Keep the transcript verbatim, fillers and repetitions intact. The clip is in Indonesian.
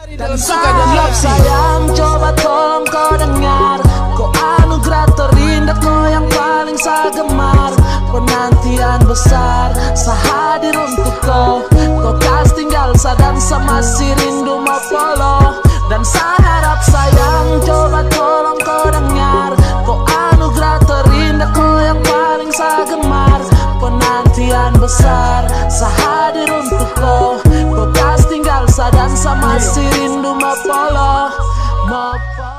Dan sayang, sayang, coba tolong kau dengar. Kau anugerah terindah, kau yang paling saya gemar. Penantian besar, saya hadir untuk kau. Kau kas tinggal sadang sama si rindu mau follow. Dan saya harap sayang, coba tolong kau dengar. Kau anugerah terindah, kau yang paling saya gemar. Penantian besar, saya hadir untuk kau. Kau kas tinggal sadang sama si rindu mau follow, mau follow.